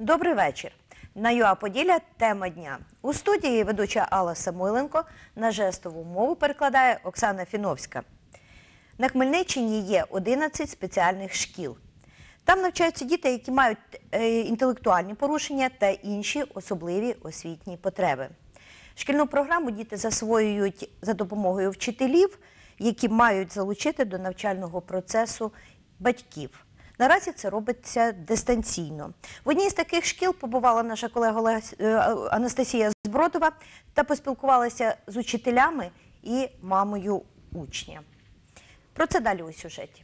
Добрий вечір. На ЮА Поділля тема дня. У студії ведуча Алла Самойленко, на жестову мову перекладає Оксана Фіновська. На Хмельниччині є 11 спеціальних шкіл. Там навчаються діти, які мають інтелектуальні порушення та інші особливі освітні потреби. Шкільну програму діти засвоюють за допомогою вчителів, які мають залучити до навчального процесу батьків. Наразі це робиться дистанційно. В одній з таких шкіл побувала наша колега Анастасія Збродова та поспілкувалася з учителями і мамою учня. Про це далі у сюжеті.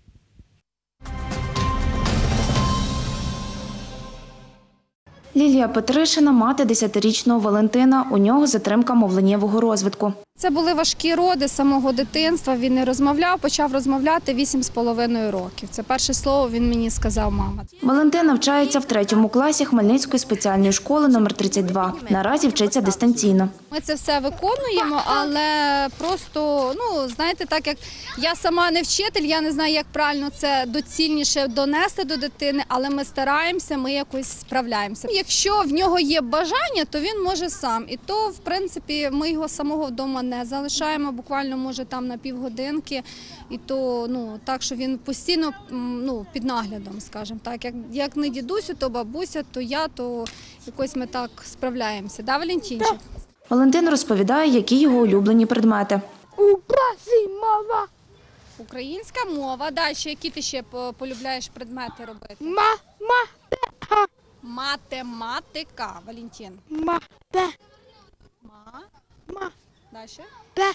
Лілія Петришина – мати 10-річного Валентина. У нього затримка мовленнєвого розвитку. Це були важкі роди з самого дитинства. Він не розмовляв, почав розмовляти 8,5 років. Це перше слово він мені сказав «мама». Валентин навчається в 3 класі Хмельницької спеціальної школи номер 32. Наразі вчиться дистанційно. Ми це все виконуємо, але просто, знаєте, так як я сама не вчитель, я не знаю, як правильно це доцільніше донести до дитини, але ми стараємося, ми якось справляємося. Якщо в нього є бажання, то він може сам. І то, в принципі, ми його самого вдома не залишаємо, буквально, може, там на півгодинки. І то, так, що він постійно, під наглядом, скажімо так. Як не дідусю, то бабуся, то я, то якось ми так справляємося. Да, Валентинчик? Валентин розповідає, які його улюблені предмети. Українська мова. Далі, які ти ще полюбляєш предмети робити? Математика, Валентин. Далі?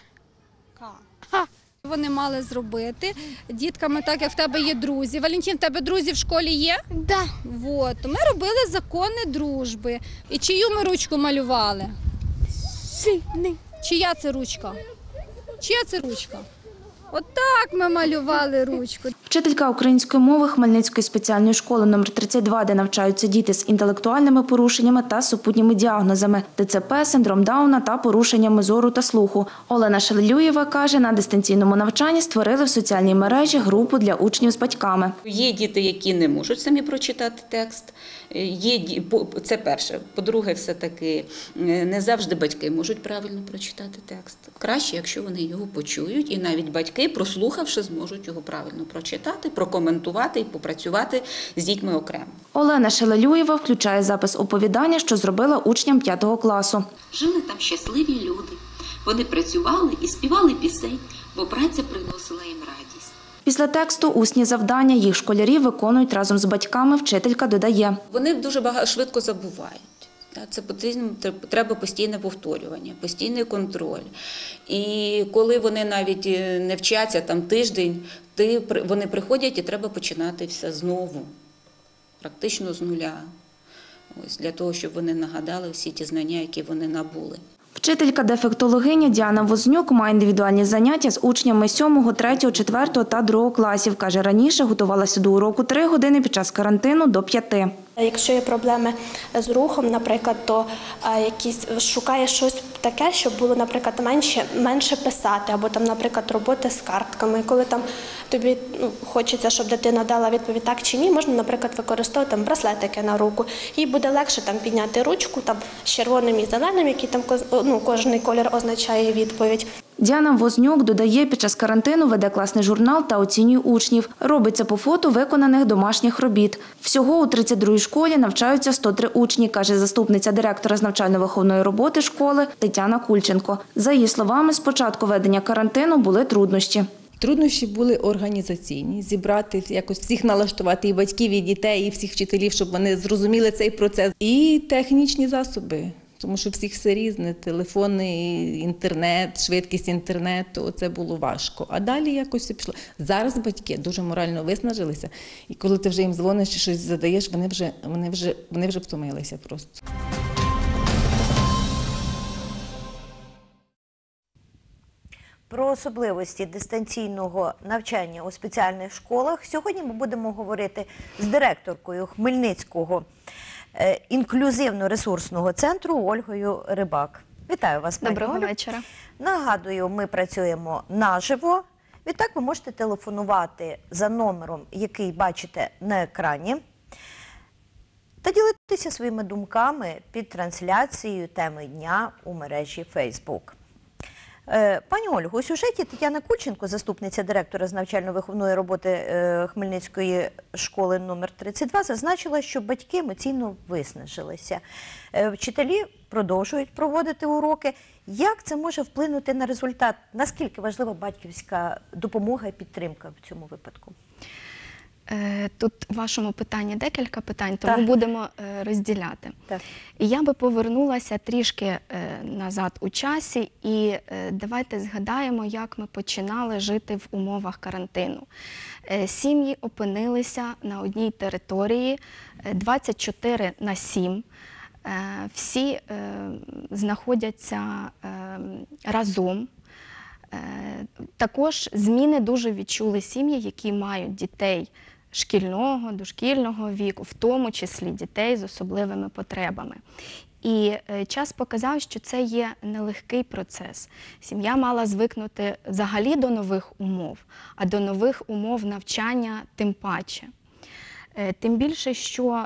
Вони мали зробити дітками, так як в тебе є друзі. Валентин, в тебе друзі в школі є? Да. Вот. Ми робили закони дружби. І чию ми ручку малювали? Синий. Чия це ручка? Чия це ручка? Отак ми малювали ручку. Вчителька української мови Хмельницької спеціальної школи номер 32, де навчаються діти з інтелектуальними порушеннями та супутніми діагнозами – ДЦП, синдром Дауна та порушеннями зору та слуху. Олена Шелелюєва каже, на дистанційному навчанні створили в соціальній мережі групу для учнів з батьками. Є діти, які не можуть самі прочитати текст. Це перше. По-друге, все-таки не завжди батьки можуть правильно прочитати текст. Краще, якщо вони його почують, і навіть батьки, прослухавши, зможуть його правильно прочитати, прокоментувати і попрацювати з дітьми окремо. Олена Шелелюєва включає запис оповідання, що зробила учням 5 класу. Жили там щасливі люди. Вони працювали і співали пісень, бо праця приносила їм радість. Після тексту усні завдання їх школярі виконують разом з батьками, вчителька додає. Вони дуже швидко забувають. Це треба постійне повторювання, постійний контроль. І коли вони навіть не вчаться там тиждень, вони приходять і треба починати все знову, практично з нуля. Ось, для того, щоб вони нагадали всі ті знання, які вони набули. Вчителька-дефектологиня Діана Вознюк має індивідуальні заняття з учнями 7, 3, 4 та 2 класів. Каже, раніше готувалася до уроку 3 години, під час карантину – до 5. Якщо є проблеми з рухом, наприклад, то шукає щось таке, щоб було, наприклад, менше писати, або там, наприклад, роботи з картками. Коли там тобі хочеться, щоб дитина дала відповідь так чи ні, можна, наприклад, використовувати браслетики на руку. Їй буде легше там підняти ручку там з червоним і зеленим, який там кожний колір означає відповідь. Діана Вознюк додає, під час карантину веде класний журнал та оцінює учнів. Робиться по фото виконаних домашніх робіт. Всього у 32-й школі навчаються 103 учні, каже заступниця директора з навчально-виховної роботи школи Тетяна Кульченко. За її словами, з початку ведення карантину були труднощі. Труднощі були організаційні, зібрати, якось всіх налаштувати, і батьків, і дітей, і всіх вчителів, щоб вони зрозуміли цей процес. І технічні засоби. Тому що всіх все різне, телефони, інтернет, швидкість інтернету, це було важко. А далі якось все пішло. Зараз батьки дуже морально виснажилися, і коли ти вже їм дзвониш чи щось задаєш, вони вже втомилися просто. Про особливості дистанційного навчання у спеціальних школах сьогодні ми будемо говорити з директоркою Хмельницького інклюзивно-ресурсного центру Ольгою Рибак. Вітаю вас, пані Олю. Доброго вечора. Нагадую, ми працюємо наживо. Відтак ви можете телефонувати за номером, який бачите на екрані. Та Поділитися своїми думками під трансляцією теми дня у мережі Facebook. Пані Ольго, у сюжеті Тетяна Кульченко, заступниця директора з навчально-виховної роботи Хмельницької школи номер 32, зазначила, що батьки емоційно виснажилися. Вчителі продовжують проводити уроки. Як це може вплинути на результат? Наскільки важлива батьківська допомога і підтримка в цьому випадку? Тут в вашому питанні декілька питань, тому Так. будемо розділяти. Так. І я би повернулася трішки назад у часі і давайте згадаємо, як ми починали жити в умовах карантину. Сім'ї опинилися на одній території 24/7. Всі знаходяться разом. Також зміни дуже відчули сім'ї, які мають дітей шкільного, дошкільного віку, в тому числі дітей з особливими потребами. І час показав, що це є нелегкий процес. Сім'я мала звикнути взагалі до нових умов, а до нових умов навчання тим паче. Тим більше, що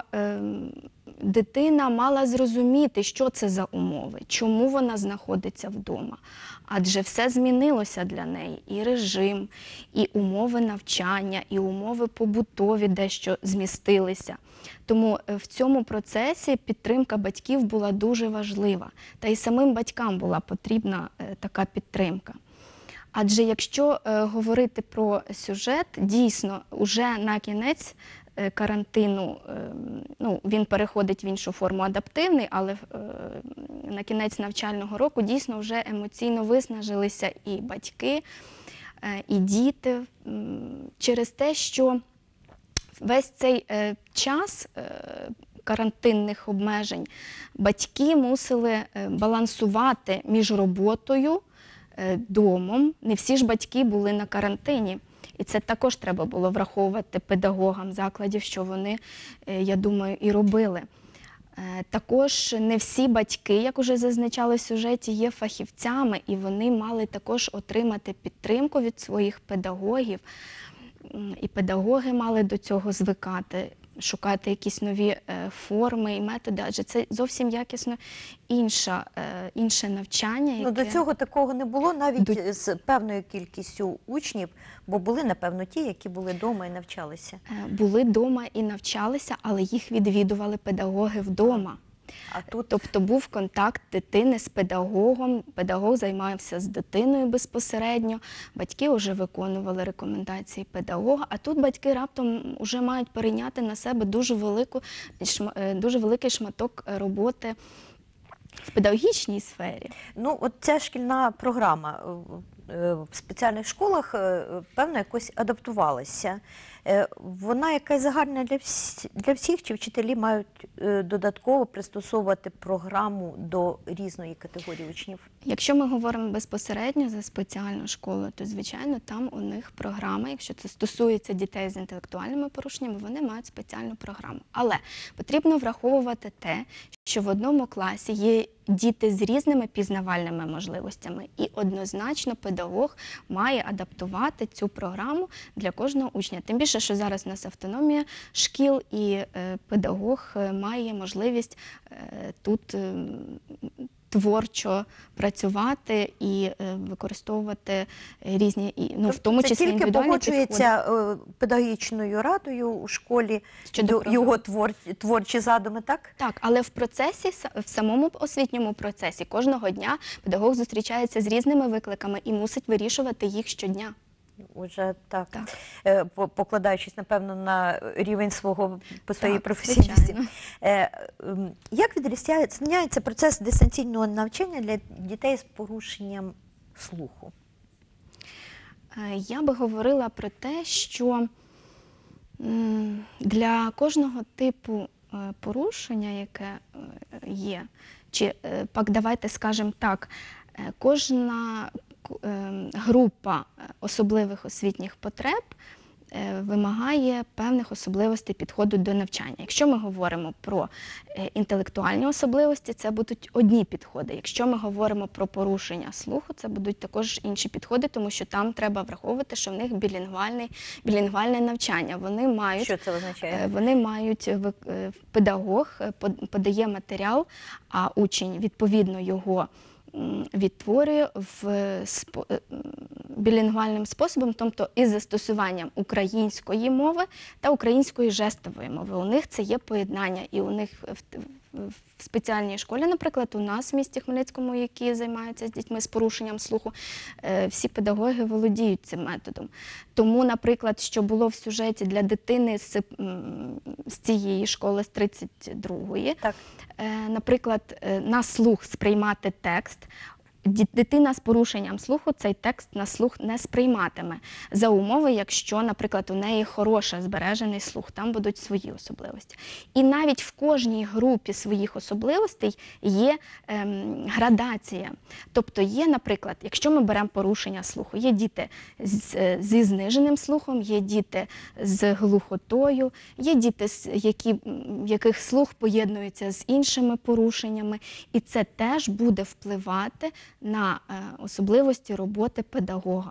дитина мала зрозуміти, що це за умови, чому вона знаходиться вдома. Адже все змінилося для неї. І режим, і умови навчання, і умови побутові дещо змістилися. Тому в цьому процесі підтримка батьків була дуже важлива. Та й самим батькам була потрібна така підтримка. Адже якщо говорити про сюжет, дійсно, уже на кінець карантину, він переходить в іншу форму адаптивний, але на кінець навчального року дійсно вже емоційно виснажилися і батьки, і діти через те, що весь цей час карантинних обмежень батьки мусили балансувати між роботою, домом. Не всі ж батьки були на карантині. І це також треба було враховувати педагогам закладів, що вони, я думаю, і робили. Також не всі батьки, як уже зазначали в сюжеті, є фахівцями, і вони мали також отримати підтримку від своїх педагогів. І педагоги мали до цього звикати, шукати якісь нові форми і методи, адже це зовсім якісно інше навчання. Яке... До цього такого не було навіть з певною кількістю учнів, бо були, напевно, ті, які були вдома і навчалися. Були вдома і навчалися, але їх відвідували педагоги вдома. Тобто був контакт дитини з педагогом, педагог займався з дитиною безпосередньо, батьки вже виконували рекомендації педагога, а тут батьки раптом вже мають перейняти на себе дуже великий шматок роботи в педагогічній сфері. От ця шкільна програма в спеціальних школах, певно, якось адаптувалася. Вона якась загальна для всіх, чи вчителі мають додатково пристосовувати програму до різної категорії учнів? Якщо ми говоримо безпосередньо за спеціальну школу, то, звичайно, там у них програма, якщо це стосується дітей з інтелектуальними порушеннями, вони мають спеціальну програму. Але потрібно враховувати те, що в одному класі є діти з різними пізнавальними можливостями, і однозначно педагог має адаптувати цю програму для кожного учня. Тим більше, що зараз у нас автономія шкіл, і педагог має можливість тут творчо працювати і використовувати різні, в тому числі індивідуальні підходи. Це тільки погоджується педагогічною радою у школі його творчі задуми, так? Так, але в процесі, в самому освітньому процесі кожного дня педагог зустрічається з різними викликами і мусить вирішувати їх щодня. Уже так. Покладаючись, напевно, на рівень своєї професійності. Як відрізняється процес дистанційного навчання для дітей з порушенням слуху? Я би говорила про те, що для кожного типу порушення, яке є, чи давайте скажемо так, кожна група особливих освітніх потреб вимагає певних особливостей підходу до навчання. Якщо ми говоримо про інтелектуальні особливості, це будуть одні підходи. Якщо ми говоримо про порушення слуху, це будуть також інші підходи, тому що там треба враховувати, що в них білінгвальне навчання. Що це означає? Вони мають, педагог подає матеріал, а учень відповідно його відтворює білінгвальним способом, тобто із застосуванням української мови та української жестової мови. У них це є поєднання, і у них в спеціальній школі, наприклад, у нас в місті Хмельницькому, які займаються з дітьми з порушенням слуху, всі педагоги володіють цим методом. Тому, наприклад, що було в сюжеті для дитини з цієї школи, з 32-ї, наприклад, на слух сприймати текст, дитина з порушенням слуху цей текст на слух не сприйматиме. За умови, якщо, наприклад, у неї хороший збережений слух, там будуть свої особливості. І навіть в кожній групі своїх особливостей є градація. Тобто є, наприклад, якщо ми беремо порушення слуху, є діти зі зниженим слухом, є діти з глухотою, є діти, яких слух поєднується з іншими порушеннями, і це теж буде впливати на особливості роботи педагога.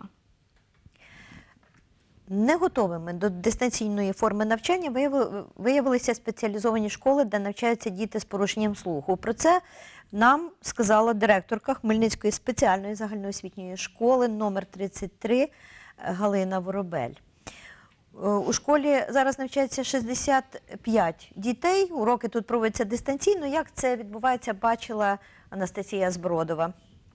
Не готовими до дистанційної форми навчання виявилися спеціалізовані школи, де навчаються діти з порушенням слуху. Про це нам сказала директорка Хмельницької спеціальної загальноосвітньої школи номер 33 Галина Воробель. У школі зараз навчається 65 дітей, уроки тут проводяться дистанційно. Як це відбувається, бачила Анастасія Збродова.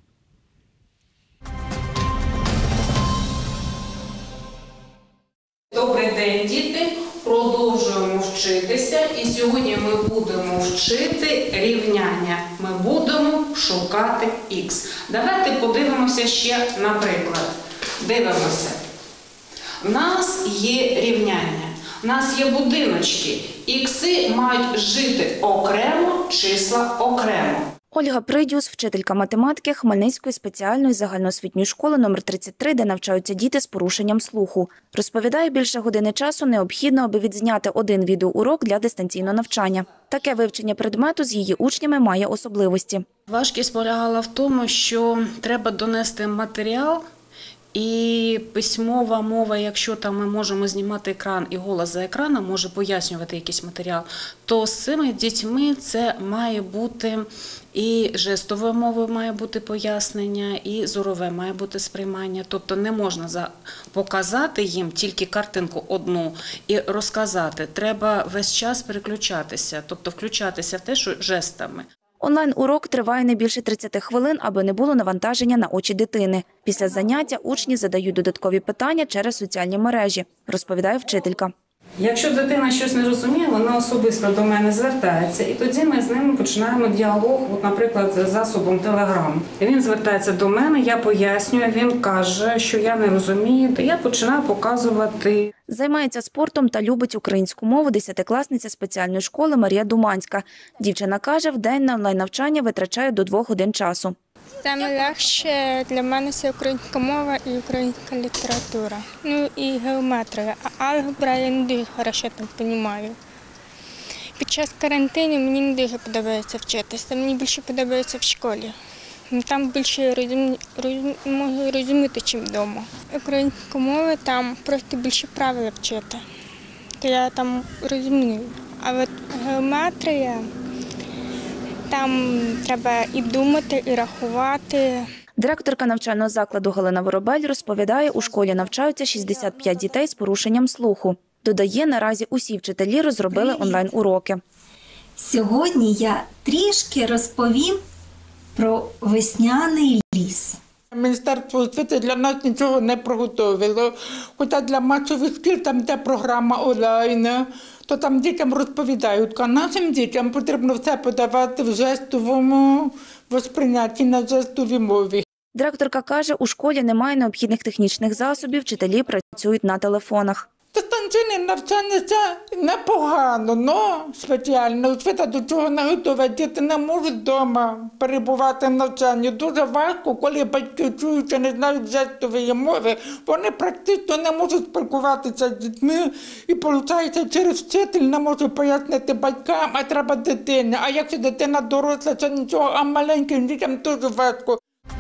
Добрий день, діти! Продовжуємо вчитися і сьогодні ми будемо вчити рівняння. Ми будемо шукати х. Давайте подивимося ще на приклад. Дивимося. У нас є рівняння. У нас є будиночки. Ікси мають жити окремо, числа окремо. Ольга Придюс, вчителька математики Хмельницької спеціальної загальноосвітньої школи номер 33, де навчаються діти з порушенням слуху. Розповідає, більше години часу необхідно, аби відзняти один відеоурок для дистанційного навчання. Таке вивчення предмету з її учнями має особливості. Важкість полягала в тому, що треба донести матеріал, і письмова мова, якщо там ми можемо знімати екран і голос за екраном, може пояснювати якийсь матеріал, то з цими дітьми це має бути і жестовою мовою має бути пояснення, і зорове має бути сприймання. Тобто не можна показати їм тільки картинку одну і розказати. Треба весь час переключатися, тобто включатися в те, що жестами. Онлайн-урок триває не більше 30 хвилин, аби не було навантаження на очі дитини. Після заняття учні задають додаткові питання через соціальні мережі, розповідає вчителька. Якщо дитина щось не розуміє, вона особисто до мене звертається, і тоді ми з ними починаємо діалог, наприклад, з засобом Telegram. Він звертається до мене, я пояснюю, він каже, що я не розумію, то я починаю показувати. Займається спортом та любить українську мову 10-класниця спеціальної школи Марія Думанська. Дівчина каже, в день на онлайн-навчання витрачає до 2 годин часу. Саме легше для мене це українська мова і українська література. Ну і геометрія. А алгебра я не дуже добре там розумію. Під час карантину мені не дуже подобається вчитися. Мені більше подобається в школі. Там більше можу розуміти, ніж вдома. Українська мова там просто більше правил вчити. То я там розумію. А от геометрія, там треба і думати, і рахувати. Директорка навчального закладу Галина Воробель розповідає, у школі навчаються 65 дітей з порушенням слуху. Додає, наразі усі вчителі розробили онлайн-уроки. Сьогодні я трішки розповім про весняний ліс. Міністерство освіти для нас нічого не приготовило. Хоча для масових шкіл там де програма онлайн, то там дітям розповідають, а нашим дітям потрібно все подавати в жестовому сприйнятті на жестовій мові. Директорка каже, у школі немає необхідних технічних засобів, вчителі працюють на телефонах. Дистанційне навчання це непогано, але спеціально освіта до чого не готова. Діти не можуть вдома перебувати в навчанні. Дуже важко, коли батьки чують, що не знають жестової мови, вони практично не можуть спілкуватися з дітьми. І виходить, через вчитель не може пояснити батькам, а треба дитині. А якщо дитина доросла, це нічого, а маленьким дітям дуже важко.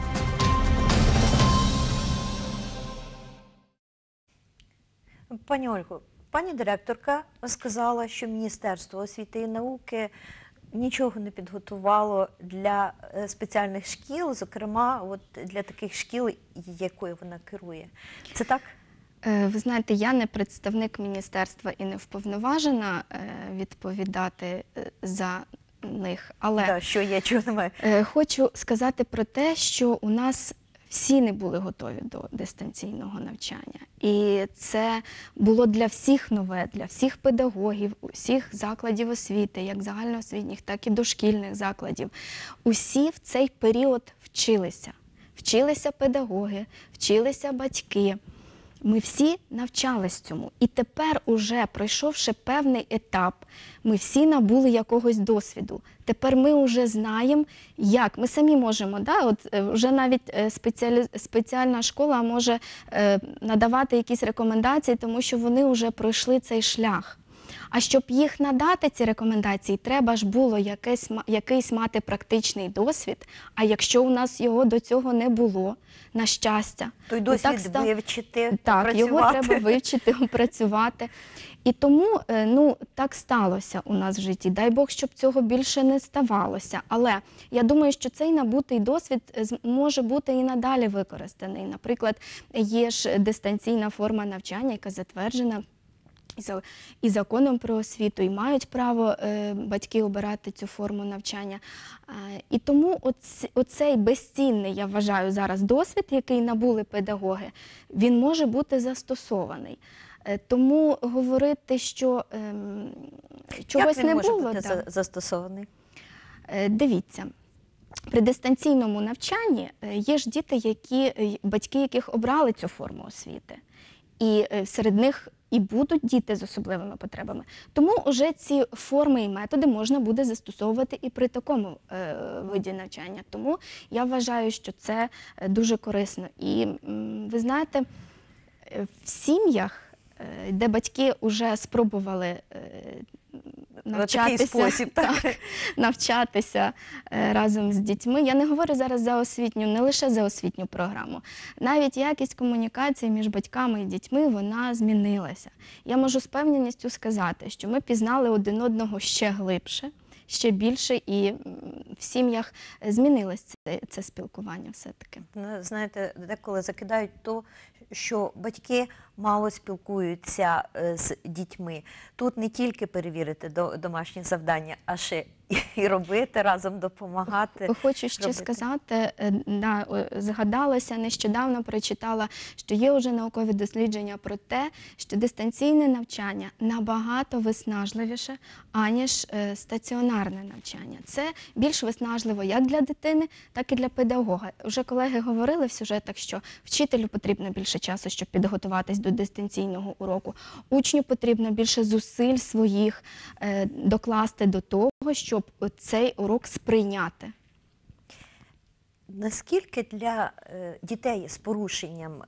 Пані Ольго, пані директорка сказала, що Міністерство освіти і науки нічого не підготувало для спеціальних шкіл, зокрема от для таких шкіл, якою вона керує. Це так? Ви знаєте, я не представник міністерства і не вповноважена відповідати за них, але Так, що є, чого немає. Хочу сказати про те, що у нас всі не були готові до дистанційного навчання. І це було для всіх нове, для всіх педагогів, усіх закладів освіти, як загальноосвітніх, так і дошкільних закладів. Усі в цей період вчилися. Вчилися педагоги, вчилися батьки. Ми всі навчались цьому. І тепер, уже пройшовши певний етап, ми всі набули якогось досвіду. Тепер ми вже знаємо, як. Ми самі можемо, вже навіть спеціальна школа може надавати якісь рекомендації, тому що вони вже пройшли цей шлях. А щоб їх надати, ці рекомендації, треба ж було якийсь мати практичний досвід, а якщо у нас його до цього не було, на щастя. Той досвід вивчити, так, його треба вивчити, опрацювати. І тому так сталося у нас в житті. Дай Бог, щоб цього більше не ставалося. Але я думаю, що цей набутий досвід може бути і надалі використаний. Наприклад, є ж дистанційна форма навчання, яка затверджена і законом про освіту, і мають право батьки обирати цю форму навчання. І тому оцей безцінний, я вважаю, зараз досвід, який набули педагоги, він може бути застосований. Тому говорити, що чогось не було... Як він може бути застосований? Дивіться, при дистанційному навчанні є ж діти, батьки яких обрали цю форму освіти. І серед них і будуть діти з особливими потребами. Тому вже ці форми і методи можна буде застосовувати і при такому виді навчання. Тому я вважаю, що це дуже корисно. І ви знаєте, в сім'ях, де батьки вже спробували навчатися разом з дітьми. Я не говорю зараз за освітню, не лише за освітню програму. Навіть якість комунікації між батьками і дітьми, вона змінилася. Я можу з певністю сказати, що ми пізнали один одного ще глибше, ще більше, і в сім'ях змінилось це спілкування все-таки. Знаєте, деколи закидають то, що батьки мало спілкуються з дітьми. Тут не тільки перевірити домашні завдання, а ще і робити разом, допомагати. Хочу ще сказати, згадалася, нещодавно прочитала, що є вже наукові дослідження про те, що дистанційне навчання набагато виснажливіше, аніж стаціонарне навчання. Це більш виснажливо як для дитини, так і для педагога. Вже колеги говорили в сюжетах, що вчителю потрібно більше часу, щоб підготуватись до дистанційного уроку. Учню потрібно більше зусиль своїх докласти до того, щоб цей урок сприйняти. Наскільки для дітей з порушенням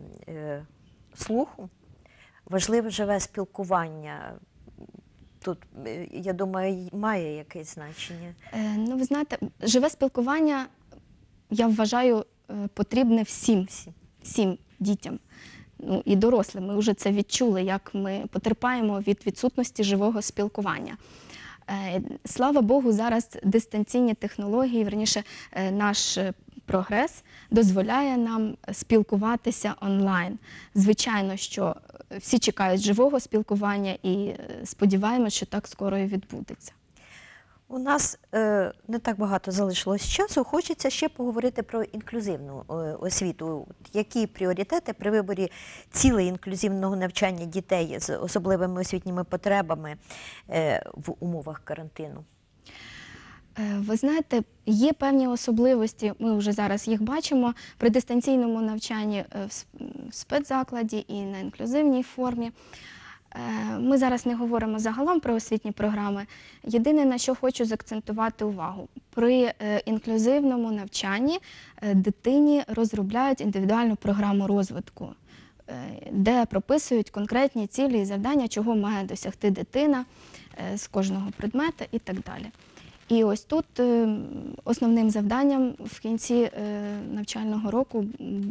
слуху важливе живе спілкування? Тут, я думаю, має якесь значення. Ви знаєте, живе спілкування, я вважаю, потрібне всім дітям. І дорослим. Ми вже це відчули, як ми потерпаємо від відсутності живого спілкування. Слава Богу, зараз дистанційні технології, верніше, наш прогрес дозволяє нам спілкуватися онлайн. Звичайно, що всі чекають живого спілкування і сподіваємося, що так скоро і відбудеться. У нас не так багато залишилось часу. Хочеться ще поговорити про інклюзивну освіту. Які пріоритети при виборі цілей інклюзивного навчання дітей з особливими освітніми потребами в умовах карантину? Ви знаєте, є певні особливості, ми вже зараз їх бачимо, при дистанційному навчанні в спецзакладі і на інклюзивній формі. Ми зараз не говоримо загалом про освітні програми. Єдине, на що хочу заакцентувати увагу. При інклюзивному навчанні дитині розробляють індивідуальну програму розвитку, де прописують конкретні цілі і завдання, чого має досягти дитина з кожного предмета і так далі. І ось тут основним завданням в кінці навчального року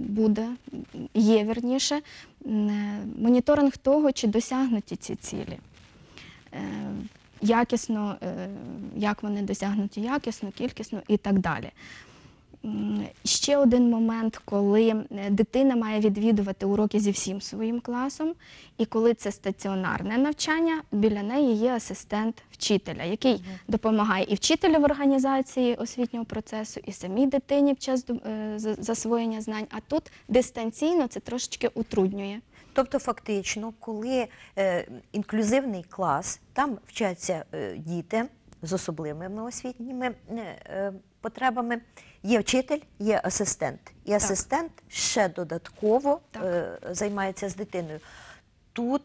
є моніторинг того, чи досягнуті ці цілі. Якісно, як вони досягнуті якісно, кількісно і так далі. Ще один момент, коли дитина має відвідувати уроки зі всім своїм класом, і коли це стаціонарне навчання, біля неї є асистент вчителя, який допомагає і вчителю в організації освітнього процесу, і самій дитині під час засвоєння знань, а тут дистанційно це трошечки утруднює. Тобто фактично, коли інклюзивний клас, там вчаться діти з особливими освітніми потребами, є вчитель, є асистент. І асистент ще додатково займається з дитиною. Тут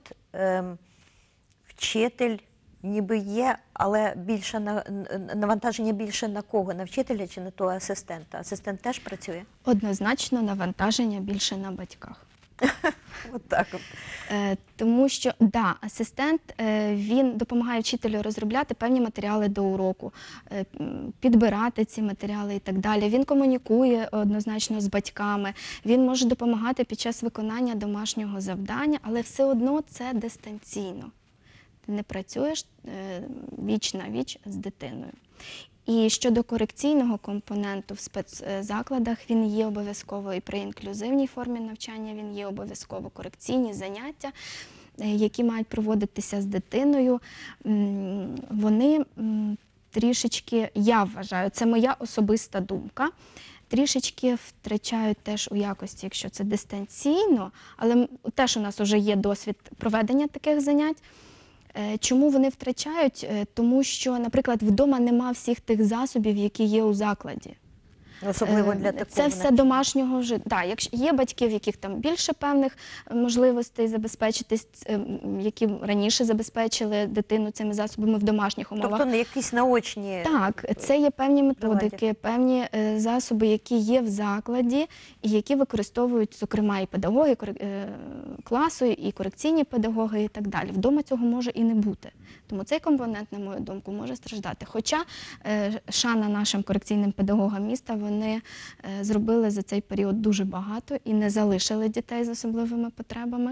вчитель ніби є, але навантаження більше на кого? На вчителя чи на того асистента? Асистент теж працює? Однозначно навантаження більше на батьках. Отак. Тому що, асистент, він допомагає вчителю розробляти певні матеріали до уроку, підбирати ці матеріали і так далі. Він комунікує однозначно з батьками, він може допомагати під час виконання домашнього завдання, але все одно це дистанційно. Ти не працюєш віч на віч з дитиною. І щодо корекційного компоненту в спецзакладах, він є обов'язково і при інклюзивній формі навчання, він є обов'язково корекційні заняття, які мають проводитися з дитиною. Вони трішечки, я вважаю, це моя особиста думка, трішечки втрачають теж у якості, якщо це дистанційно, але теж у нас вже є досвід проведення таких занять. Чому вони втрачають? Тому що, наприклад, вдома нема всіх тих засобів, які є у закладі. Особливо для такого. Це все домашнього життя. Якщо є батьки, в яких там більше певних можливостей забезпечитись, які раніше забезпечили дитину цими засобами в домашніх умовах. Тобто якісь наочні... Так, це є певні методики, певні засоби, які є в закладі, і які використовують, зокрема, і педагоги класу, і корекційні педагоги, і так далі. Вдома цього може і не бути. Тому цей компонент, на мою думку, може страждати. Хоча шана нашим корекційним педагогам міста, вони зробили за цей період дуже багато і не залишили дітей з особливими потребами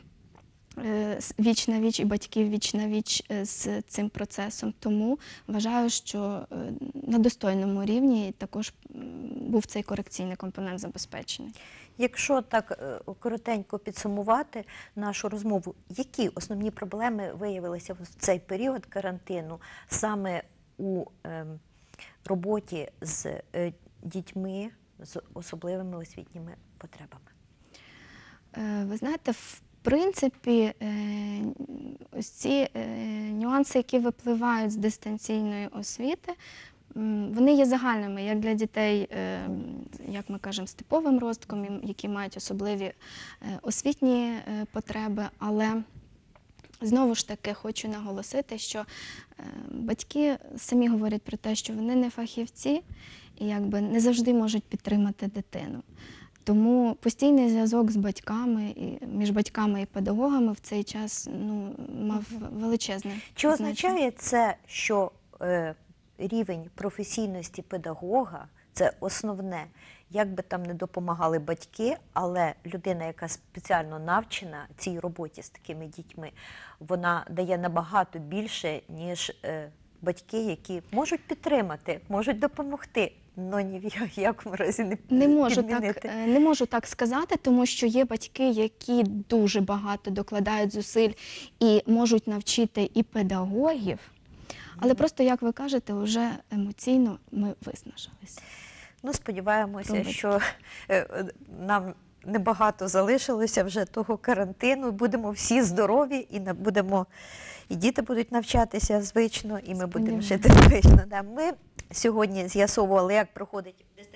віч на віч і батьків віч на віч з цим процесом. Тому вважаю, що на достойному рівні також був цей корекційний компонент забезпечений. Якщо так коротенько підсумувати нашу розмову, які основні проблеми виявилися в цей період карантину саме у роботі з дітьми з особливими освітніми потребами? Ви знаєте, в принципі, ось ці нюанси, які випливають з дистанційної освіти, вони є загальними, як для дітей, як ми кажемо, з типовим розвитком, які мають особливі освітні потреби, але знову ж таки хочу наголосити, що батьки самі говорять про те, що вони не фахівці і якби не завжди можуть підтримати дитину. Тому постійний зв'язок з батьками, між батьками і педагогами в цей час мав величезне значення. Чи означає це, що рівень професійності педагога – це основне? Як би там не допомагали батьки, але людина, яка спеціально навчена цій роботі з такими дітьми, вона дає набагато більше, ніж батьки, які можуть підтримати, можуть допомогти, але ні в якому разі не підмінити. Не можу так сказати, тому що є батьки, які дуже багато докладають зусиль і можуть навчити і педагогів, але просто, як ви кажете, вже емоційно ми виснажилися. Сподіваємося, що нам небагато залишилося вже того карантину. Будемо всі здорові і діти будуть навчатися звично, і ми будемо жити звично. Ми сьогодні з'ясовували, як проходить дистанційне навчання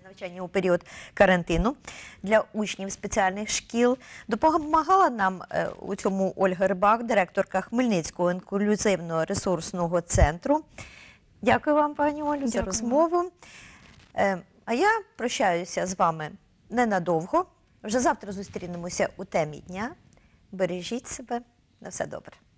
навчання у період карантину для учнів спеціальних шкіл. Допомагала нам у цьому Ольга Рибак, директорка Хмельницького інклюзивного ресурсного центру. Дякую вам, пані Олю, за розмову. А я прощаюся з вами ненадовго. Вже завтра зустрінемося у темі дня. Бережіть себе. На все добре.